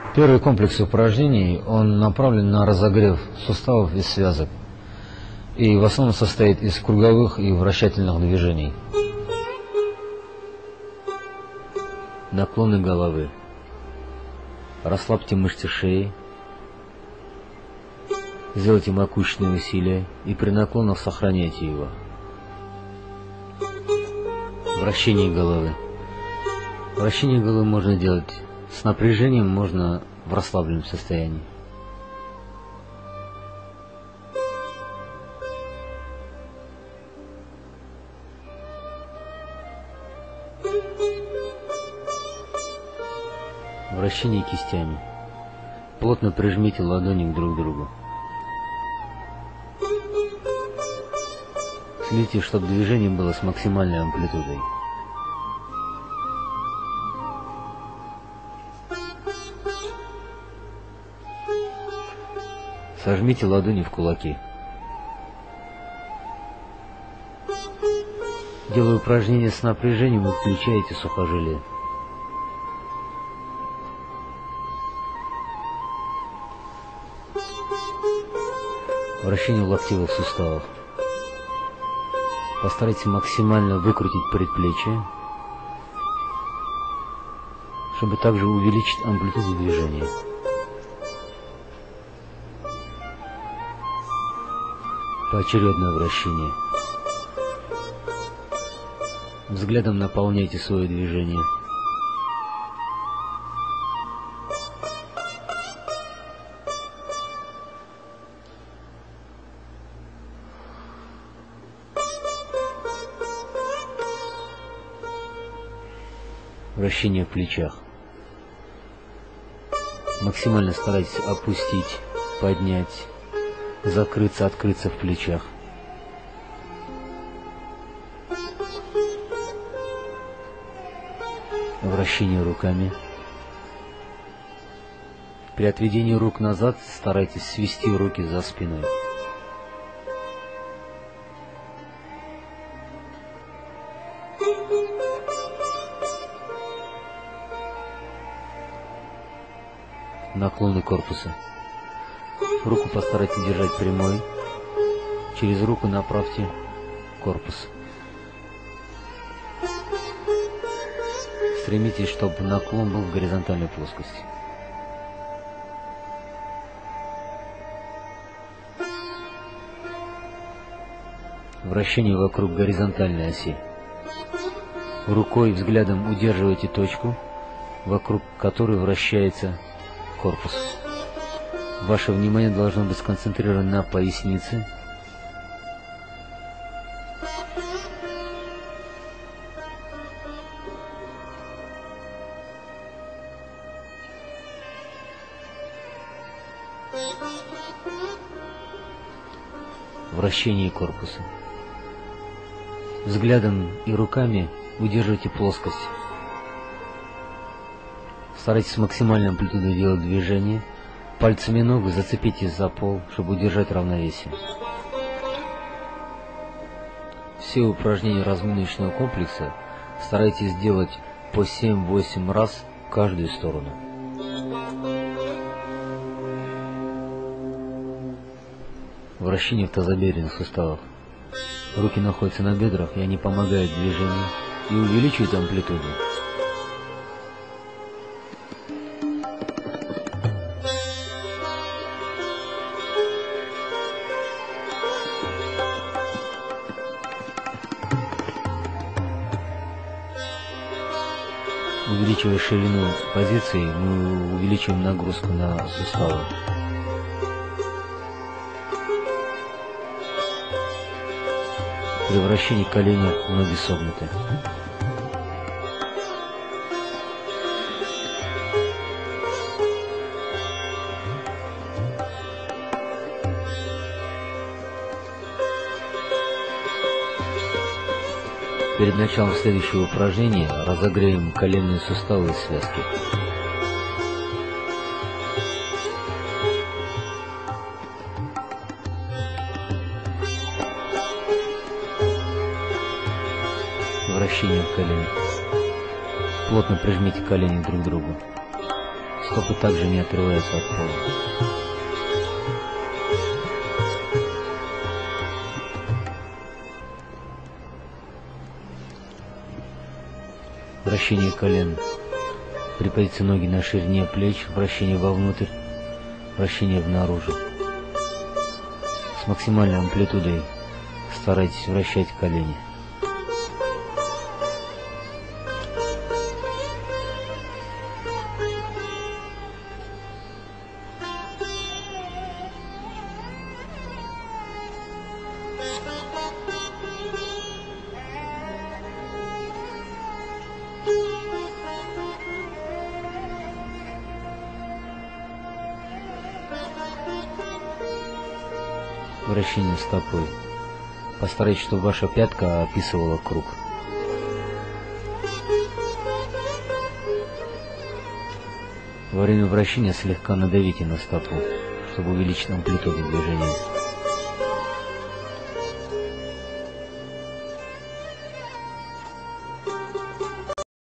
Первый комплекс упражнений, он направлен на разогрев суставов и связок. И в основном состоит из круговых и вращательных движений. Наклоны головы. Расслабьте мышцы шеи. Сделайте макушечные усилия и при наклонах сохраняйте его. Вращение головы. Вращение головы можно делать с напряжением, можно в расслабленном состоянии. Вращение кистями. Плотно прижмите ладони друг к другу. Следите, чтобы движение было с максимальной амплитудой. Сожмите ладони в кулаки. Делая упражнение с напряжением, вы включаете сухожилие. Вращение локтевых суставов. Постарайтесь максимально выкрутить предплечье, чтобы также увеличить амплитуду движения. Поочередное вращение. Взглядом наполняйте свое движение. Вращение в плечах. Максимально старайтесь опустить, поднять, закрыться, открыться в плечах. Вращение руками. При отведении рук назад старайтесь свести руки за спиной. Наклоны корпуса. Руку постарайтесь держать прямой. Через руку направьте корпус. Стремитесь, чтобы наклон был в горизонтальной плоскости. Вращение вокруг горизонтальной оси. Рукой, взглядом удерживайте точку, вокруг которой вращается корпус. Ваше внимание должно быть сконцентрировано на пояснице. Вращение корпуса. Взглядом и руками удерживайте плоскость. Старайтесь с максимальной амплитудой делать движение. Пальцами ног зацепитесь за пол, чтобы удержать равновесие. Все упражнения разминочного комплекса старайтесь делать по 7-8 раз в каждую сторону. Вращение в тазобедренных суставах. Руки находятся на бедрах, и они помогают движению и увеличивают амплитуду. Увеличивая ширину позиции, мы увеличиваем нагрузку на суставы. При вращении колени ноги согнуты. Перед началом следующего упражнения разогреем коленные суставы и связки. Вращение в колени. Плотно прижмите колени друг к другу. Стопы также не отрываются от пола. Вращение колен. Приподнимите ноги на ширине плеч, вращение вовнутрь, вращение внаружи. С максимальной амплитудой старайтесь вращать колени. Вращение стопой. Постарайтесь, чтобы ваша пятка описывала круг. Во время вращения слегка надавите на стопу, чтобы увеличить амплитуду движения.